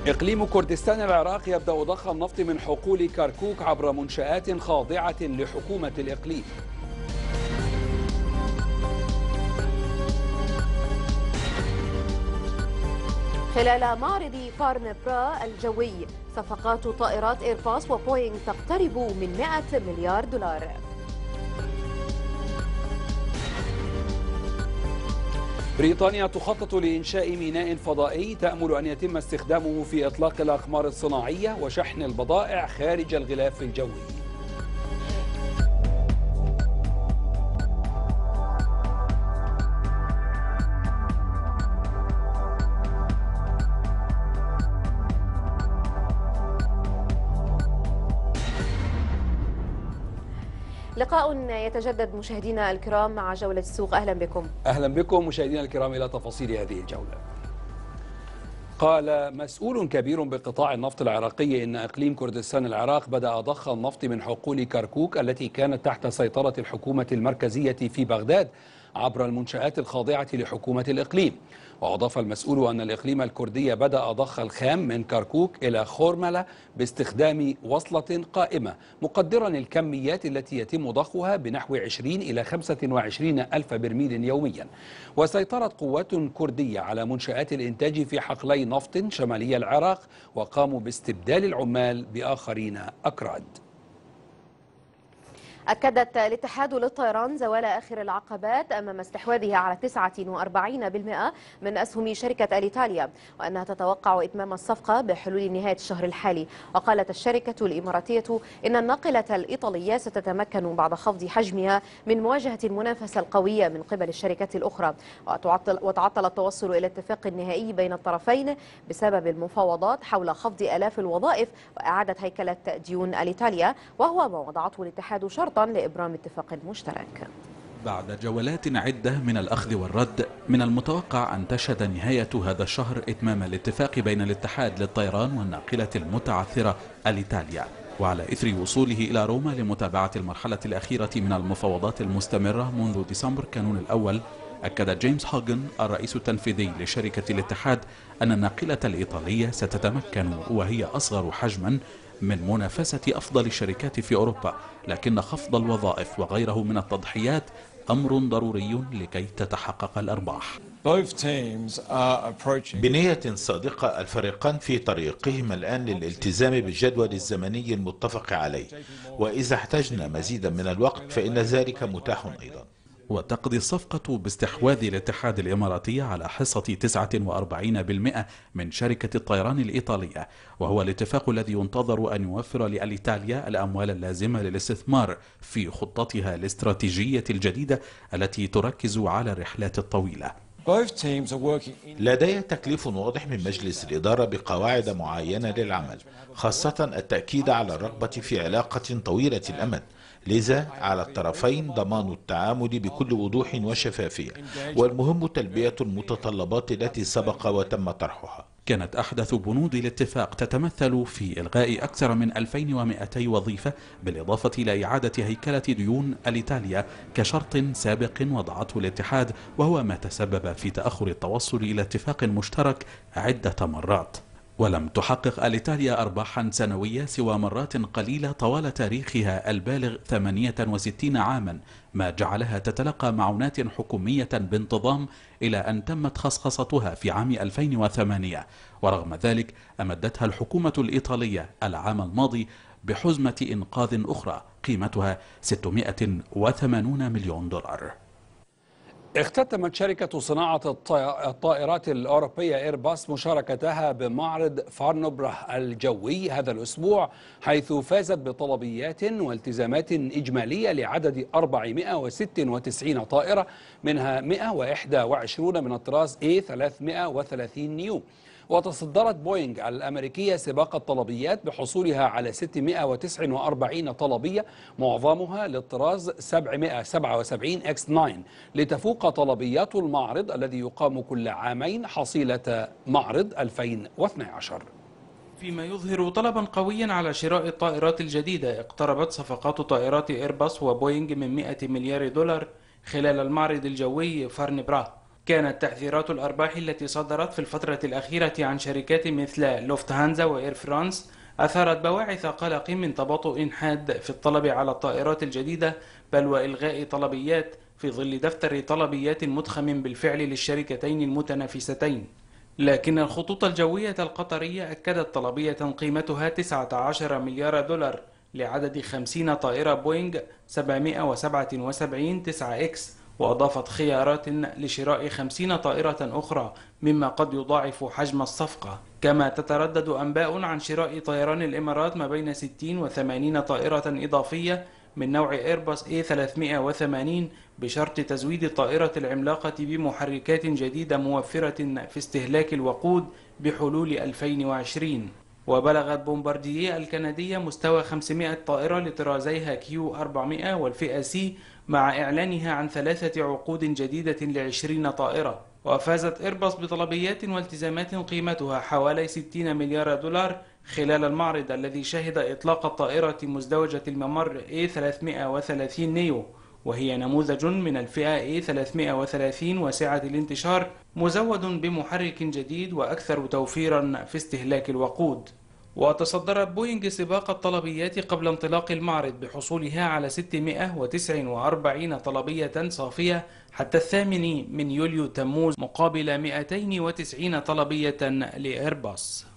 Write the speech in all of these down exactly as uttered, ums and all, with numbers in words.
إقليم كردستان العراق يبدأ ضخ النفط من حقول كركوك عبر منشآت خاضعة لحكومة الإقليم. خلال معرض فارن برا الجوي، صفقات طائرات إيرباص وبوينغ تقترب من مئة مليار دولار. بريطانيا تخطط لإنشاء ميناء فضائي تأمل أن يتم استخدامه في إطلاق الأقمار الصناعية وشحن البضائع خارج الغلاف الجوي. لقاء يتجدد مشاهدينا الكرام مع جولة السوق. أهلا بكم. أهلا بكم مشاهدينا الكرام إلى تفاصيل هذه الجولة. قال مسؤول كبير بقطاع النفط العراقي إن إقليم كردستان العراق بدأ ضخ النفط من حقول كركوك التي كانت تحت سيطرة الحكومة المركزية في بغداد عبر المنشآت الخاضعة لحكومة الإقليم. وأضاف المسؤول أن الإقليم الكردي بدأ ضخ الخام من كركوك إلى خورملة باستخدام وصلة قائمة، مقدرا الكميات التي يتم ضخها بنحو عشرين إلى خمسة وعشرين ألف برميل يوميا. وسيطرت قوات كردية على منشآت الإنتاج في حقلي نفط شمالي العراق، وقاموا باستبدال العمال بآخرين أكراد. أكدت الاتحاد للطيران زوال آخر العقبات أمام استحواذها على تسعة وأربعين بالمئة من أسهم شركة أليتاليا، وأنها تتوقع إتمام الصفقة بحلول نهاية الشهر الحالي. وقالت الشركة الإماراتية إن الناقلة الإيطالية ستتمكن بعد خفض حجمها من مواجهة المنافسة القوية من قبل الشركات الأخرى. وتعطل التوصل إلى اتفاق نهائي بين الطرفين بسبب المفاوضات حول خفض آلاف الوظائف وإعادة هيكلة ديون أليتاليا، وهو ما وضعته الاتحاد شرطا لإبرام اتفاق مشترك. بعد جولات عدة من الأخذ والرد، من المتوقع أن تشهد نهاية هذا الشهر إتمام الاتفاق بين الاتحاد للطيران والناقلة المتعثرة أليتاليا. وعلى إثر وصوله إلى روما لمتابعة المرحلة الأخيرة من المفاوضات المستمرة منذ ديسمبر كانون الأول، أكد جيمس هوغن الرئيس التنفيذي لشركة الاتحاد أن الناقلة الإيطالية ستتمكن وهي أصغر حجما من منافسة أفضل الشركات في أوروبا، لكن خفض الوظائف وغيره من التضحيات أمر ضروري لكي تتحقق الأرباح. بنية صادقة الفريقان في طريقهما الآن للالتزام بالجدول الزمني المتفق عليه، وإذا احتجنا مزيدا من الوقت فإن ذلك متاح أيضا. وتقضي الصفقة باستحواذ الاتحاد الإماراتي على حصة تسعة وأربعين بالمئة من شركة الطيران الإيطالية، وهو الاتفاق الذي ينتظر أن يوفر لأليتاليا الأموال اللازمة للاستثمار في خطتها الاستراتيجية الجديدة التي تركز على الرحلات الطويلة. لدي تكليف واضح من مجلس الإدارة بقواعد معينة للعمل، خاصة التأكيد على الرغبة في علاقة طويلة الأمد، لذا على الطرفين ضمان التعامل بكل وضوح وشفافية، والمهم تلبية المتطلبات التي سبق وتم طرحها. كانت أحدث بنود الاتفاق تتمثل في إلغاء أكثر من ألفين ومئتي وظيفة، بالإضافة إلى إعادة هيكلة ديون أليتاليا كشرط سابق وضعته الاتحاد، وهو ما تسبب في تأخر التوصل إلى اتفاق مشترك عدة مرات. ولم تحقق أليتاليا أرباحا سنوية سوى مرات قليلة طوال تاريخها البالغ ثمانية وستين عاما، ما جعلها تتلقى معونات حكومية بانتظام إلى أن تمت خصخصتها في عام ألفين وثمانية. ورغم ذلك أمدتها الحكومة الإيطالية العام الماضي بحزمة إنقاذ أخرى قيمتها ستمئة وثمانين مليون دولار. اختتمت شركة صناعة الطائرات الأوروبية إيرباص مشاركتها بمعرض فارنبرا الجوي هذا الأسبوع، حيث فازت بطلبيات والتزامات إجمالية لعدد أربعمئة وستة وتسعين طائرة، منها مئة وواحد وعشرين من الطراز إيه ثلاثمئة وثلاثين نيو. وتصدرت بوينغ الأمريكية سباق الطلبيات بحصولها على ستمئة وتسعة وأربعين طلبية، معظمها للطراز سبعمئة وسبعة وسبعين إكس تسعة، لتفوق طلبيات المعرض الذي يقام كل عامين حصيلة معرض ألفين واثني عشر. فيما يظهر طلبا قويا على شراء الطائرات الجديدة، اقتربت صفقات طائرات إيرباص وبوينغ من مئة مليار دولار خلال المعرض الجوي فارنبرا. كانت تحذيرات الأرباح التي صدرت في الفترة الأخيرة عن شركات مثل لوفتهانزا وإير فرانس أثارت بواعث قلق من تباطؤ حاد في الطلب على الطائرات الجديدة، بل وإلغاء طلبيات في ظل دفتر طلبيات مضخم بالفعل للشركتين المتنافستين. لكن الخطوط الجوية القطرية أكدت طلبية قيمتها تسعة عشر مليار دولار لعدد خمسين طائرة بوينغ سبعمائة وسبعة وسبعين تسعة إكس، وأضافت خيارات لشراء خمسين طائرة أخرى مما قد يضاعف حجم الصفقة. كما تتردد أنباء عن شراء طيران الإمارات ما بين ستين و ثمانين طائرة إضافية من نوع إيرباص إيه ثلاثمائة وثمانين بشرط تزويد الطائرة العملاقة بمحركات جديدة موفرة في استهلاك الوقود بحلول ألفين وعشرين. وبلغت بومباردييه الكندية مستوى خمسمائة طائرة لطرازيها كيو أربعمائة والفئة سي، مع إعلانها عن ثلاثة عقود جديدة لعشرين طائرة. وفازت إيرباص بطلبيات والتزامات قيمتها حوالي ستين مليار دولار خلال المعرض الذي شهد إطلاق الطائرة مزدوجة الممر إيه ثلاثمائة وثلاثين نيو، وهي نموذج من الفئة إيه ثلاثمائة وثلاثين واسعة الانتشار، مزود بمحرك جديد وأكثر توفيرا في استهلاك الوقود. وتصدرت بوينغ سباق الطلبيات قبل انطلاق المعرض بحصولها على ستمائة وتسعة وأربعين طلبية صافية حتى الثامن من يوليو تموز، مقابل مئتين وتسعين طلبية لإيرباص.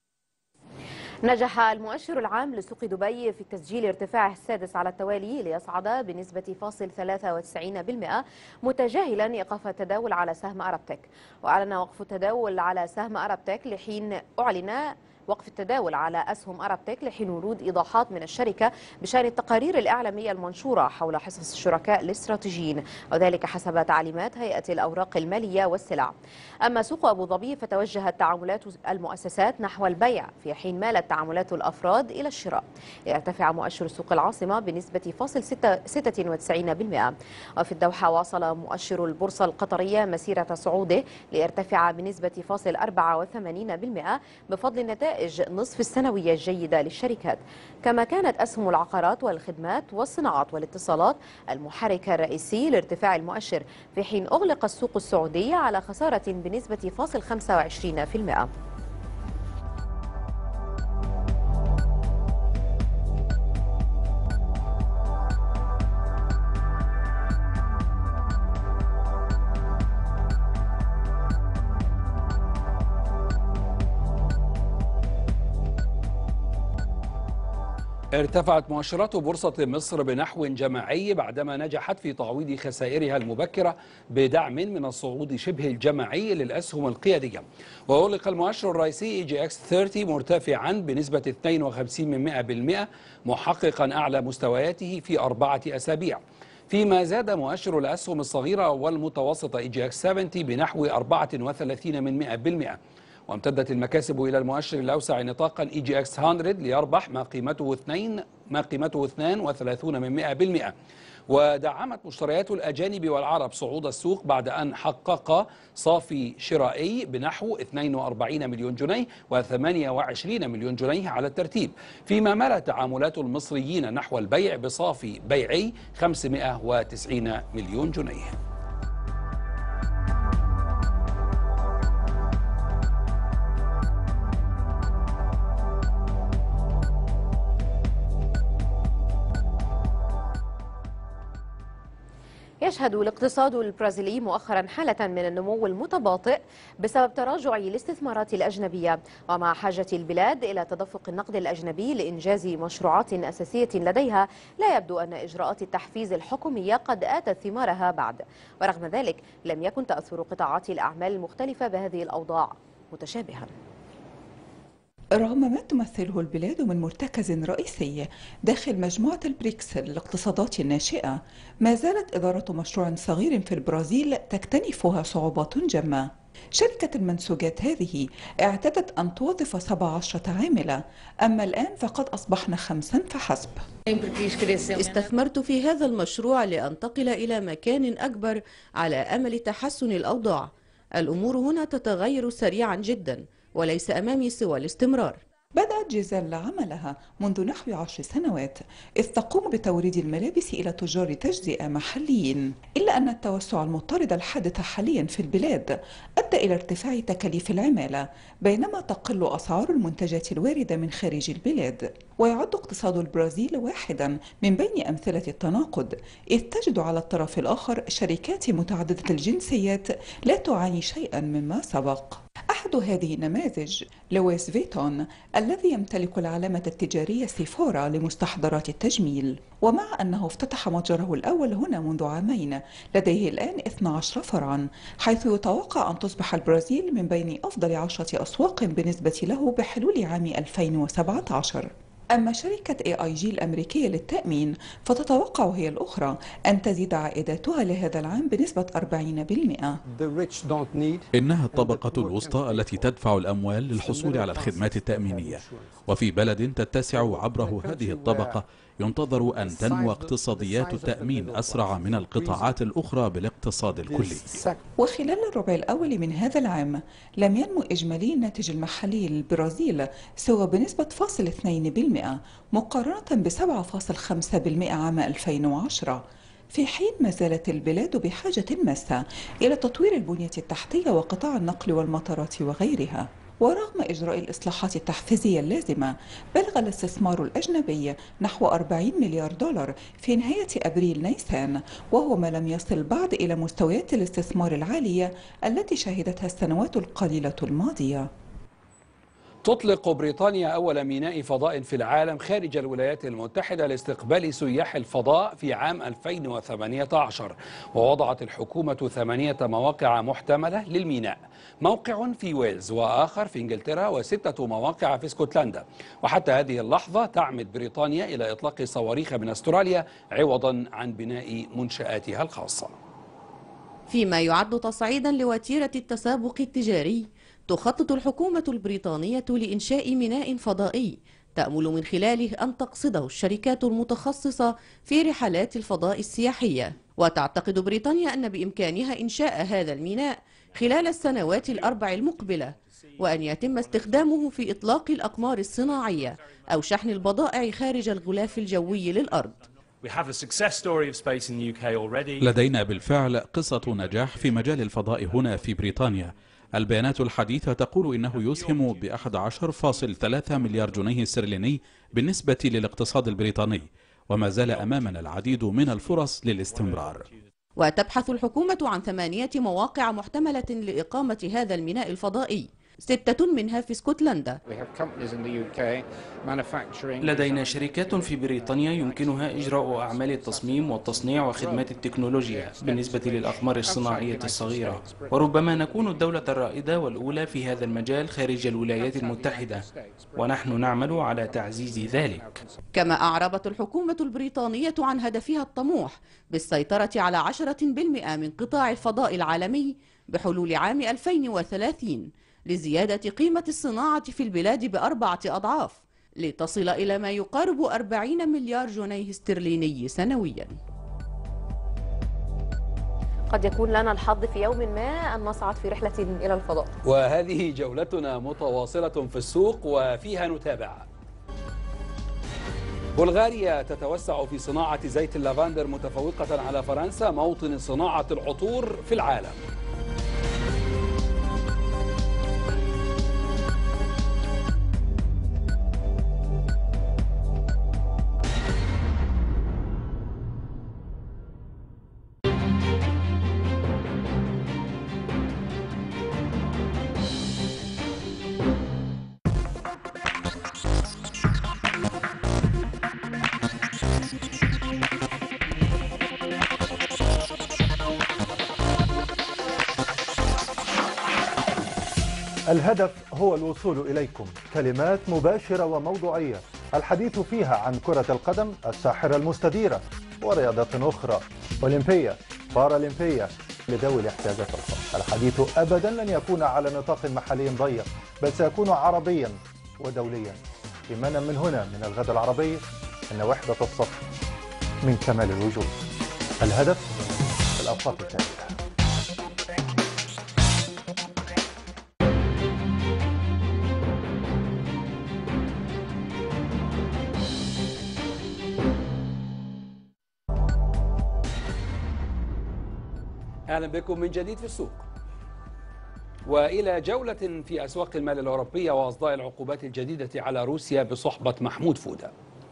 نجح المؤشر العام لسوق دبي في تسجيل ارتفاعه السادس على التوالي ليصعد بنسبة فاصل ثلاثة وتسعين بالمئة، متجاهلا إيقاف التداول على سهم أرابتك. وأعلن وقف التداول على سهم أرابتك لحين أعلن وقف التداول على أسهم أرابتك لحين ورود إيضاحات من الشركة بشأن التقارير الإعلامية المنشورة حول حصص الشركاء الاستراتيجيين، وذلك حسب تعليمات هيئة الأوراق المالية والسلع. أما سوق أبو ظبي فتوجهت تعاملات المؤسسات نحو البيع، في حين مالت تعاملات الأفراد إلى الشراء، ليرتفع مؤشر سوق العاصمة بنسبة فاصل ستة وتسعين بالمئة. وفي الدوحة واصل مؤشر البورصة القطرية مسيرة صعوده ليرتفع بنسبة فاصل أربعة وثمانين بالمئة بفضل النتائج نصف السنوية الجيدة للشركات. كما كانت أسهم العقارات والخدمات والصناعات والاتصالات المحرك الرئيسي لارتفاع المؤشر، في حين أغلق السوق السعودي على خسارة بنسبة فاصل خمسة وعشرين بالمئة. ارتفعت مؤشرات بورصة مصر بنحو جماعي بعدما نجحت في تعويض خسائرها المبكرة بدعم من الصعود شبه الجماعي للأسهم القيادية. وأغلق المؤشر الرئيسي إي جي إكس ثلاثين مرتفعا بنسبة اثنين وخمسين بالمئة محققا أعلى مستوياته في أربعة أسابيع، فيما زاد مؤشر الأسهم الصغيرة والمتوسطة إي جي إكس سبعين بنحو أربعة وثلاثين بالمئة. وامتدت المكاسب إلى المؤشر الأوسع نطاقا إي جي إكس مئة ليربح ما قيمته اثنين ما قيمته اثنين وثلاثين بالمئة. ودعمت مشتريات الأجانب والعرب صعود السوق بعد أن حقق صافي شرائي بنحو اثنين وأربعين مليون جنيه وثمانية وعشرين مليون جنيه على الترتيب، فيما مالت تعاملات المصريين نحو البيع بصافي بيعي خمسمائة وتسعين مليون جنيه. يشهد الاقتصاد البرازيلي مؤخرا حالة من النمو المتباطئ بسبب تراجع الاستثمارات الأجنبية، ومع حاجة البلاد إلى تدفق النقد الأجنبي لإنجاز مشروعات أساسية لديها، لا يبدو أن إجراءات التحفيز الحكومية قد آتت ثمارها بعد. ورغم ذلك لم يكن تأثر قطاعات الأعمال المختلفة بهذه الأوضاع متشابها. رغم ما تمثله البلاد من مرتكز رئيسي داخل مجموعة البريكس للاقتصادات الناشئة، ما زالت إدارة مشروع صغير في البرازيل تكتنفها صعوبات جمة. شركة المنسوجات هذه اعتادت أن توظف سبع عشرة عاملة، أما الآن فقد أصبحنا خمسا فحسب. استثمرت في هذا المشروع لأنتقل إلى مكان أكبر على أمل تحسن الأوضاع. الأمور هنا تتغير سريعا جدا، وليس أمامي سوى الاستمرار. بدأت جيزيل عملها منذ نحو عشر سنوات، إذ تقوم بتوريد الملابس إلى تجار تجزئة محليين، إلا أن التوسع المضطرد الحادث حاليا في البلاد أدى إلى ارتفاع تكاليف العمالة، بينما تقل أسعار المنتجات الواردة من خارج البلاد. ويعد اقتصاد البرازيل واحدا من بين أمثلة التناقض، إذ تجد على الطرف الآخر شركات متعددة الجنسيات لا تعاني شيئا مما سبق. أحد هذه النماذج لويس فيتون الذي يمتلك العلامة التجارية سيفورا لمستحضرات التجميل، ومع أنه افتتح متجره الأول هنا منذ عامين لديه الآن اثنا عشر فرعا، حيث يتوقع أن تصبح البرازيل من بين أفضل عشرة أسواق بالنسبة له بحلول عام ألفين وسبعة عشر. أما شركة إيه آي جي الأمريكية للتأمين فتتوقع هي الأخرى أن تزيد عائداتها لهذا العام بنسبة أربعين بالمئة. إنها الطبقة الوسطى التي تدفع الأموال للحصول على الخدمات التأمينية، وفي بلد تتسع عبره هذه الطبقة ينتظر أن تنمو اقتصاديات التأمين أسرع من القطاعات الأخرى بالاقتصاد الكلي. وخلال الربع الأول من هذا العام لم ينمو إجمالي الناتج المحلي للبرازيل سوى بنسبة فاصل اثنين بالمئة مقارنة بسبعة فاصل خمسة بالمئة عام ألفين وعشرة، في حين ما زالت البلاد بحاجة ماسة إلى تطوير البنية التحتية وقطاع النقل والمطارات وغيرها. ورغم إجراء الإصلاحات التحفيزية اللازمة، بلغ الاستثمار الأجنبي نحو أربعين مليار دولار في نهاية أبريل نيسان، وهو ما لم يصل بعد إلى مستويات الاستثمار العالية التي شهدتها السنوات القليلة الماضية. تطلق بريطانيا أول ميناء فضاء في العالم خارج الولايات المتحدة لاستقبال سياح الفضاء في عام ألفين وثمانية عشر، ووضعت الحكومة ثمانية مواقع محتملة للميناء، موقع في ويلز وآخر في إنجلترا وستة مواقع في اسكتلندا. وحتى هذه اللحظة تعمد بريطانيا إلى إطلاق صواريخ من أستراليا عوضا عن بناء منشآتها الخاصة. فيما يعد تصعيدا لوتيرة التسابق التجاري، تخطط الحكومة البريطانية لإنشاء ميناء فضائي تأمل من خلاله أن تقصده الشركات المتخصصة في رحلات الفضاء السياحية. وتعتقد بريطانيا أن بإمكانها إنشاء هذا الميناء خلال السنوات الأربع المقبلة، وأن يتم استخدامه في إطلاق الأقمار الصناعية أو شحن البضائع خارج الغلاف الجوي للأرض. لدينا بالفعل قصة نجاح في مجال الفضاء هنا في بريطانيا. البيانات الحديثة تقول إنه يسهم ب أحد عشر فاصل ثلاثة مليار جنيه استرليني بالنسبة للاقتصاد البريطاني، وما زال أمامنا العديد من الفرص للاستمرار. وتبحث الحكومة عن ثمانية مواقع محتملة لإقامة هذا الميناء الفضائي، ستة منها في اسكتلندا. لدينا شركات في بريطانيا يمكنها إجراء أعمال التصميم والتصنيع وخدمات التكنولوجيا بالنسبة للأقمار الصناعية الصغيرة، وربما نكون الدولة الرائدة والأولى في هذا المجال خارج الولايات المتحدة، ونحن نعمل على تعزيز ذلك. كما أعربت الحكومة البريطانية عن هدفها الطموح بالسيطرة على عشرة بالمئة من قطاع الفضاء العالمي بحلول عام ألفين وثلاثين، لزيادة قيمة الصناعة في البلاد بأربعة أضعاف، لتصل إلى ما يقارب أربعين مليار جنيه استرليني سنويا. قد يكون لنا الحظ في يوم ما أن نصعد في رحلة إلى الفضاء. وهذه جولتنا متواصلة في السوق وفيها نتابع: بلغاريا تتوسع في صناعة زيت اللافندر متفوقة على فرنسا موطن صناعة العطور في العالم. الهدف هو الوصول إليكم، كلمات مباشرة وموضوعية، الحديث فيها عن كرة القدم الساحرة المستديرة ورياضات أخرى أولمبية بارالمبية لذوي الاحتياجات الخاصة. الحديث أبدا لن يكون على نطاق محلي ضيق، بل سيكون عربيا ودوليا. إيمانا من هنا من الغد العربي أن وحدة الصف من كمال الوجود. الهدف في الأوقات التالية. أهلا بكم من جديد في السوق. وإلى جولة في أسواق المال الأوروبية وأصداء العقوبات الجديدة على روسيا بصحبة محمود فودة.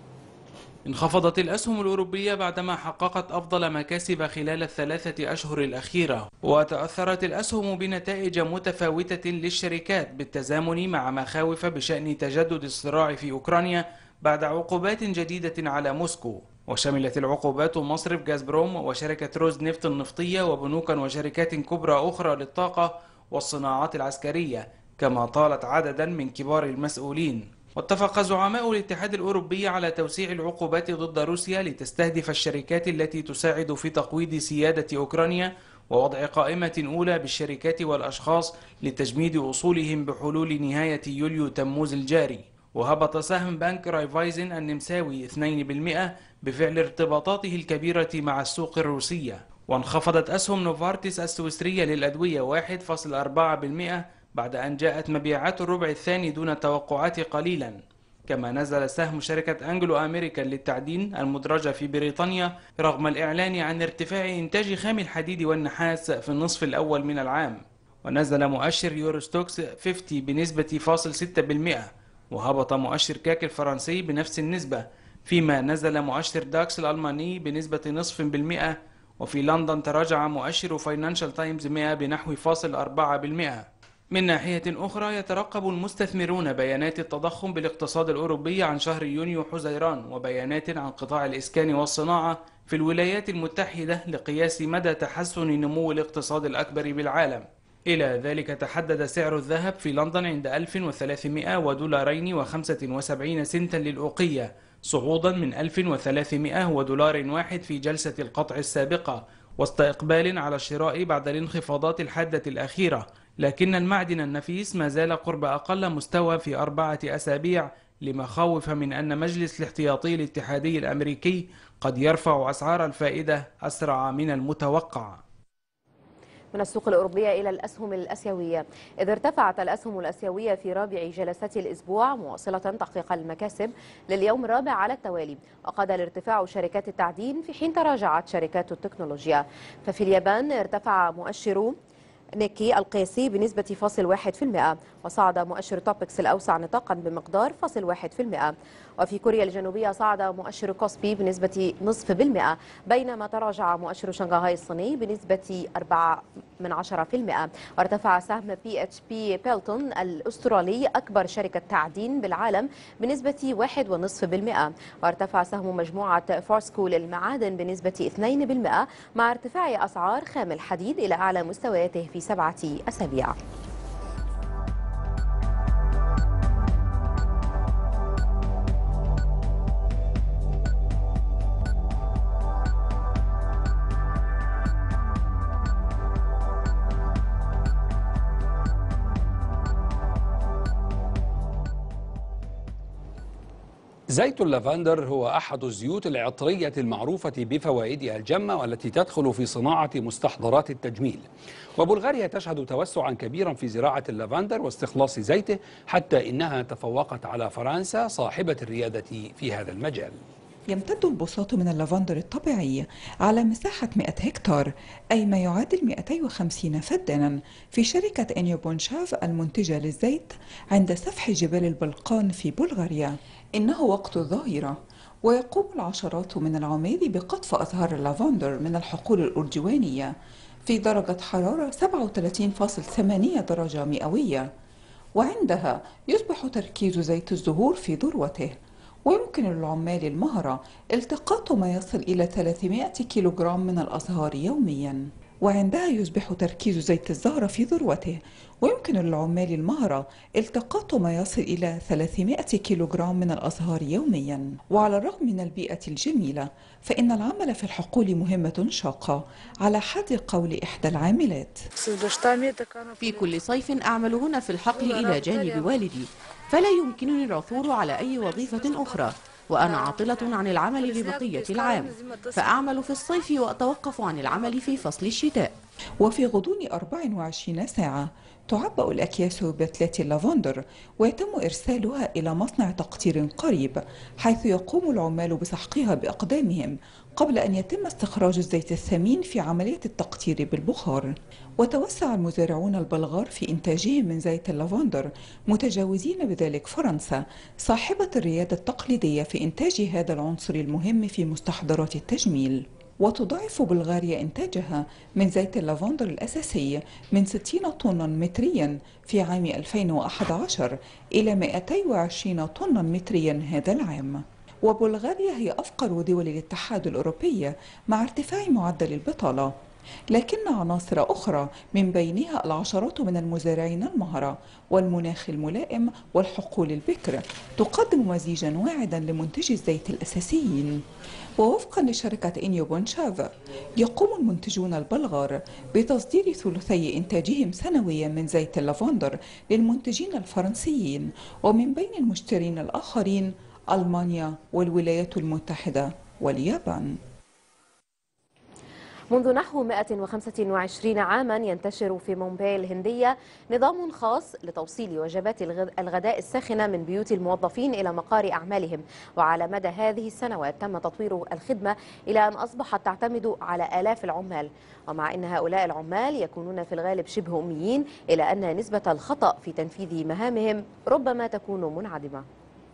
انخفضت الأسهم الأوروبية بعدما حققت أفضل مكاسب خلال الثلاثة أشهر الأخيرة، وتأثرت الأسهم بنتائج متفاوتة للشركات بالتزامن مع مخاوف بشأن تجدد الصراع في أوكرانيا بعد عقوبات جديدة على موسكو. وشملت العقوبات مصرف غازبروم وشركة روز نفط النفطية وبنوكا وشركات كبرى أخرى للطاقة والصناعات العسكرية، كما طالت عددا من كبار المسؤولين. واتفق زعماء الاتحاد الأوروبي على توسيع العقوبات ضد روسيا لتستهدف الشركات التي تساعد في تقويض سيادة أوكرانيا ووضع قائمة أولى بالشركات والأشخاص لتجميد أصولهم بحلول نهاية يوليو تموز الجاري. وهبط سهم بنك رايفايزن النمساوي اثنين بالمئة بفعل ارتباطاته الكبيرة مع السوق الروسية. وانخفضت أسهم نوفارتيس السويسرية للأدوية واحد فاصلة أربعة بالمئة بعد أن جاءت مبيعات الربع الثاني دون توقعات قليلا. كما نزل سهم شركة أنجلو أمريكان للتعدين المدرجة في بريطانيا رغم الإعلان عن ارتفاع إنتاج خام الحديد والنحاس في النصف الأول من العام. ونزل مؤشر يوروستوكس خمسين بنسبة صفر فاصلة ستة بالمئة، وهبط مؤشر كاك الفرنسي بنفس النسبة، فيما نزل مؤشر داكس الألماني بنسبة نصف بالمئة. وفي لندن تراجع مؤشر فاينانشال تايمز مئة بنحو فاصل أربعة بالمئة. من ناحية أخرى يترقب المستثمرون بيانات التضخم بالاقتصاد الأوروبي عن شهر يونيو حزيران وبيانات عن قطاع الإسكان والصناعة في الولايات المتحدة لقياس مدى تحسن نمو الاقتصاد الأكبر بالعالم. إلى ذلك تحدد سعر الذهب في لندن عند ألف وثلاثمئة ودولارين وخمسة وسبعين سنتا للأوقية، صعودا من ألف وثلاثمئة ودولار واحد في جلسة القطع السابقة، وسط إقبال على الشراء بعد الانخفاضات الحادة الأخيرة. لكن المعدن النفيس ما زال قرب أقل مستوى في أربعة أسابيع لمخاوف من أن مجلس الاحتياطي الاتحادي الأمريكي قد يرفع أسعار الفائدة أسرع من المتوقع. من السوق الأوروبية إلى الأسهم الأسيوية، إذ ارتفعت الأسهم الأسيوية في رابع جلسات الأسبوع مواصلة تحقيق المكاسب لليوم الرابع على التوالي، وقاد الارتفاع شركات التعدين في حين تراجعت شركات التكنولوجيا. ففي اليابان ارتفع مؤشر نيكي القياسي بنسبة فاصل واحد في المئة، وصعد مؤشر توبكس الأوسع نطاقا بمقدار فاصل واحد في المئة. وفي كوريا الجنوبية صعد مؤشر كوسبي بنسبة نصف بالمئة، بينما تراجع مؤشر شنغهاي الصيني بنسبة أربعة من عشرة في المئة. وارتفع سهم بي اتش بي بيلتون الأسترالي أكبر شركة تعدين بالعالم بنسبة واحد ونصف بالمئة. وارتفع سهم مجموعة فورسكو للمعادن بنسبة اثنين بالمئة مع ارتفاع أسعار خام الحديد إلى أعلى مستوياته في سبعة أسابيع. زيت اللافندر هو أحد الزيوت العطرية المعروفة بفوائدها الجمة والتي تدخل في صناعة مستحضرات التجميل. وبلغاريا تشهد توسعا كبيرا في زراعة اللافندر واستخلاص زيته، حتى إنها تفوقت على فرنسا صاحبة الريادة في هذا المجال. يمتد البساط من اللافندر الطبيعي على مساحة مئة هكتار، أي ما يعادل مئتين وخمسين فدانا، في شركة إنيو بونشاف المنتجة للزيت عند سفح جبال البلقان في بلغاريا. إنه وقت الظهيرة، ويقوم العشرات من العمال بقطف أزهار اللافندر من الحقول الأرجوانية في درجة حرارة سبعة وثلاثين فاصلة ثمانية درجة مئوية، وعندها يصبح تركيز زيت الزهور في ذروته، ويمكن للعمال المهرة التقاط ما يصل إلى ثلاثمئة كيلوغرام من الأزهار يومياً. وعندها يصبح تركيز زيت الزهرة في ذروته، ويمكن للعمال المهرة التقاط ما يصل إلى ثلاثمئة كيلوغرام من الأزهار يومياً. وعلى الرغم من البيئة الجميلة، فإن العمل في الحقول مهمة شاقة على حد قول إحدى العاملات. في كل صيف أعمل هنا في الحقل إلى جانب والدي، فلا يمكنني العثور على أي وظيفة أخرى، وأنا عاطلة عن العمل لبقية العام، فأعمل في الصيف وأتوقف عن العمل في فصل الشتاء. وفي غضون أربع وعشرين ساعة تعبأ الأكياس ببتلات اللافندر ويتم إرسالها إلى مصنع تقطير قريب، حيث يقوم العمال بسحقها بأقدامهم قبل أن يتم استخراج الزيت الثمين في عملية التقطير بالبخار. وتوسع المزارعون البلغار في إنتاجهم من زيت اللافندر، متجاوزين بذلك فرنسا صاحبة الريادة التقليدية في إنتاج هذا العنصر المهم في مستحضرات التجميل. وتضاعف بلغاريا إنتاجها من زيت اللافندر الأساسي من ستين طنا متريا في عام ألفين وأحد عشر إلى مئتين وعشرين طنا متريا هذا العام. وبلغاريا هي أفقر دول الاتحاد الأوروبي مع ارتفاع معدل البطالة، لكن عناصر أخرى من بينها العشرات من المزارعين المهرة والمناخ الملائم والحقول البكر تقدم مزيجا واعدا لمنتجي الزيت الأساسيين. ووفقا لشركة إنيو بونشاف، يقوم المنتجون البلغار بتصدير ثلثي إنتاجهم سنويا من زيت اللافندر للمنتجين الفرنسيين، ومن بين المشترين الآخرين ألمانيا والولايات المتحدة واليابان. منذ نحو مئة وخمسة وعشرين عاما ينتشر في مومباي الهندية نظام خاص لتوصيل وجبات الغداء الساخنة من بيوت الموظفين إلى مقار أعمالهم، وعلى مدى هذه السنوات تم تطوير الخدمة إلى أن أصبحت تعتمد على آلاف العمال. ومع أن هؤلاء العمال يكونون في الغالب شبه أميين، إلا أن نسبة الخطأ في تنفيذ مهامهم ربما تكون منعدمة.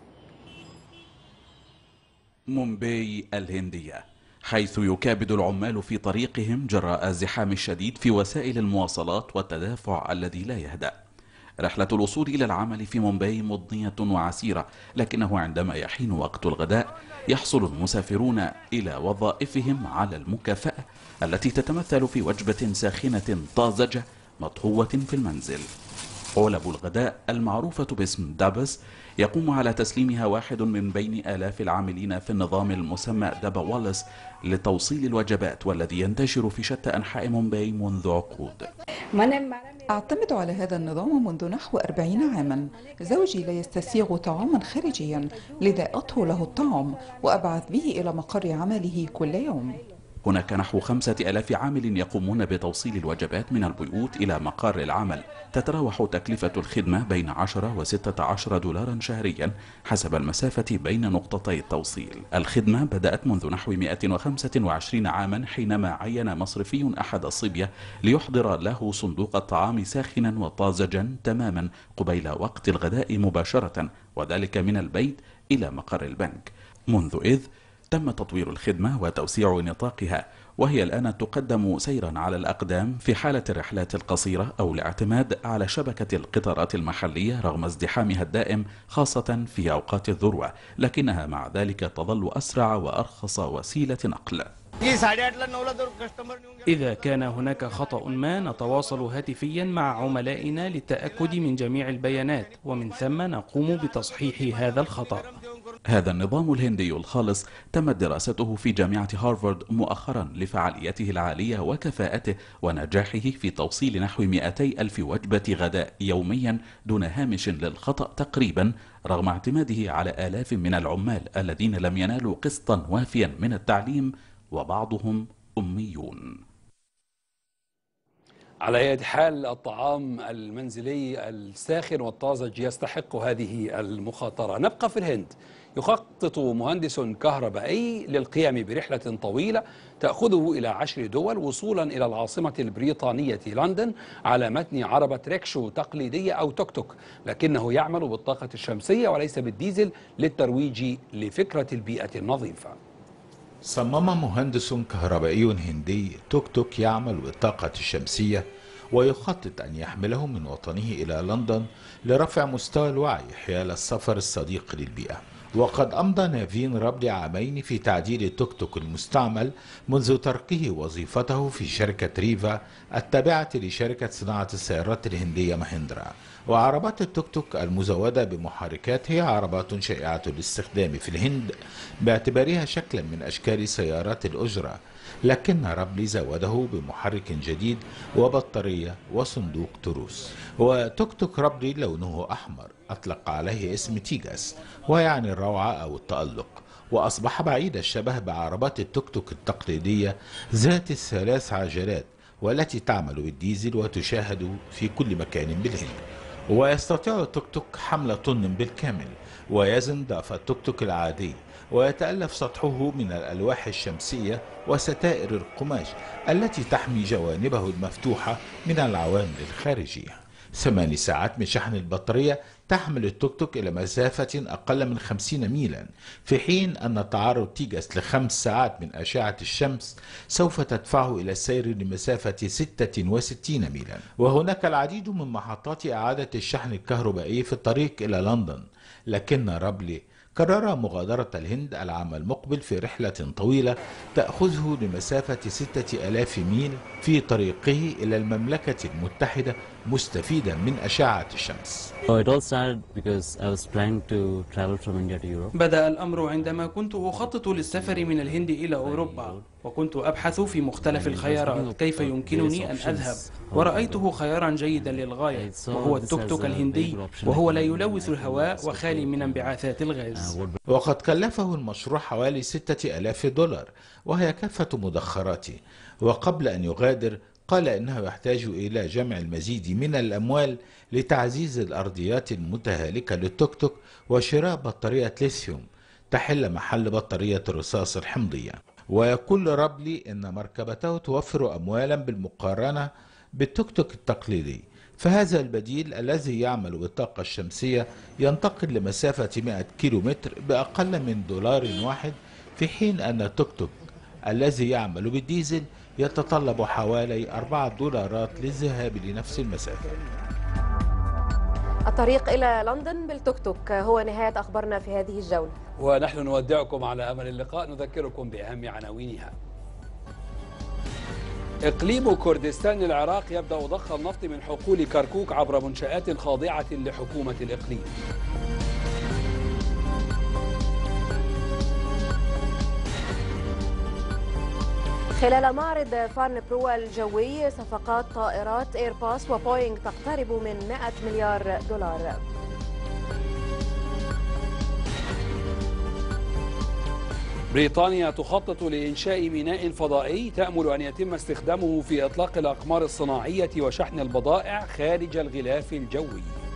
مومباي الهندية، حيث يكابد العمال في طريقهم جراء الزحام الشديد في وسائل المواصلات والتدافع الذي لا يهدأ. رحلة الوصول إلى العمل في مومباي مضنية وعسيرة، لكنه عندما يحين وقت الغداء يحصل المسافرون إلى وظائفهم على المكافأة التي تتمثل في وجبة ساخنة طازجة مطهوة في المنزل. علب الغداء المعروفة باسم دابس يقوم على تسليمها واحد من بين آلاف العاملين في النظام المسمى دابا واليس لتوصيل الوجبات، والذي ينتشر في شتى أنحاء مومباي منذ عقود. أعتمد على هذا النظام منذ نحو أربعين عاما. زوجي لا يستسيغ طعاما خارجيا، لذا أطهو له الطعام وأبعث به إلى مقر عمله كل يوم. هناك نحو خمسة ألاف عامل يقومون بتوصيل الوجبات من البيوت إلى مقر العمل. تتراوح تكلفة الخدمة بين عشرة وستة عشر دولارا شهريا حسب المسافة بين نقطتي التوصيل. الخدمة بدأت منذ نحو مئة وخمسة وعشرين عاما، حينما عين مصرفي أحد الصبية ليحضر له صندوق الطعام ساخنا وطازجا تماما قبيل وقت الغداء مباشرة، وذلك من البيت إلى مقر البنك. منذ إذ تم تطوير الخدمة وتوسيع نطاقها، وهي الآن تقدم سيرا على الأقدام في حالة الرحلات القصيرة أو الاعتماد على شبكة القطارات المحلية رغم ازدحامها الدائم خاصة في أوقات الذروة، لكنها مع ذلك تظل أسرع وأرخص وسيلة نقل. إذا كان هناك خطأ ما نتواصل هاتفيا مع عملائنا للتأكد من جميع البيانات، ومن ثم نقوم بتصحيح هذا الخطأ. هذا النظام الهندي الخالص تمت دراسته في جامعة هارفارد مؤخرا لفعاليته العالية وكفاءته ونجاحه في توصيل نحو مئتي ألف وجبة غداء يوميا دون هامش للخطأ تقريبا، رغم اعتماده على آلاف من العمال الذين لم ينالوا قسطا وافيا من التعليم وبعضهم أميون. على أي حال الطعام المنزلي الساخن والطازج يستحق هذه المخاطرة. نبقى في الهند. يخطط مهندس كهربائي للقيام برحلة طويلة تأخذه إلى عشر دول وصولا إلى العاصمة البريطانية لندن على متن عربة ريكشو تقليدية أو توك توك، لكنه يعمل بالطاقة الشمسية وليس بالديزل للترويج لفكرة البيئة النظيفة. صمم مهندس كهربائي هندي توك توك يعمل بالطاقة الشمسية، ويخطط أن يحمله من وطنه إلى لندن لرفع مستوى الوعي حيال السفر الصديق للبيئة. وقد أمضى نافين رابلي عامين في تعديل التوك توك المستعمل منذ تركه وظيفته في شركة ريفا التابعة لشركة صناعة السيارات الهندية مهندرا. وعربات التوك توك المزودة بمحركات هي عربات شائعة الاستخدام في الهند باعتبارها شكلا من أشكال سيارات الأجرة، لكن رابلي زوده بمحرك جديد وبطارية وصندوق تروس. وتوك توك رابلي لونه أحمر، أطلق عليه اسم تيجاس ويعني الروعة أو التألق، وأصبح بعيد الشبه بعربات التوك توك التقليدية ذات الثلاث عجلات، والتي تعمل بالديزل وتشاهد في كل مكان بالهند. ويستطيع التوك توك حمل طن بالكامل، ويزن ضعف التوك توك العادي، ويتألف سطحه من الألواح الشمسية وستائر القماش التي تحمي جوانبه المفتوحة من العوامل الخارجية. ثماني ساعات من شحن البطارية تحمل التوك توك إلى مسافة أقل من خمسين ميلا، في حين أن تعرض تيجاس لخمس ساعات من أشعة الشمس سوف تدفعه إلى السير لمسافة ستة وستين ميلا. وهناك العديد من محطات إعادة الشحن الكهربائي في الطريق إلى لندن، لكن رابلي قرر مغادرة الهند العام المقبل في رحلة طويلة تأخذه لمسافة ستة آلاف ميل في طريقه إلى المملكة المتحدة مستفيدا من أشعة الشمس. بدأ الأمر عندما كنت أخطط للسفر من الهند إلى أوروبا، وكنت أبحث في مختلف الخيارات كيف يمكنني أن أذهب، ورأيته خيارا جيدا للغاية، وهو التوك توك الهندي، وهو لا يلوث الهواء وخالي من انبعاثات الغاز. وقد كلفه المشروع حوالي ستة آلاف دولار، وهي كافة مدخراته. وقبل أن يغادر قال إنه يحتاج إلى جمع المزيد من الأموال لتعزيز الأرضيات المتهالكة للتوك توك وشراء بطارية ليثيوم تحل محل بطارية الرصاص الحمضية. ويقول رابلي إن مركبته توفر أموالا بالمقارنة بالتوك توك التقليدي، فهذا البديل الذي يعمل بالطاقة الشمسية ينتقل لمسافة مئة كيلومتر بأقل من دولار واحد، في حين أن التوك توك الذي يعمل بالديزل يتطلب حوالي أربعة دولارات للذهاب لنفس المسافة. الطريق إلى لندن بالتوك توك هو نهاية أخبارنا في هذه الجولة، ونحن نودعكم على أمل اللقاء. نذكركم بأهم عناوينها. إقليم كردستان العراق يبدأ ضخ النفط من حقول كركوك عبر منشآت خاضعة لحكومة الإقليم. خلال معرض فارن برو الجوي صفقات طائرات ايرباص وبوينغ تقترب من مئة مليار دولار. بريطانيا تخطط لإنشاء ميناء فضائي تأمل أن يتم استخدامه في إطلاق الأقمار الصناعية وشحن البضائع خارج الغلاف الجوي.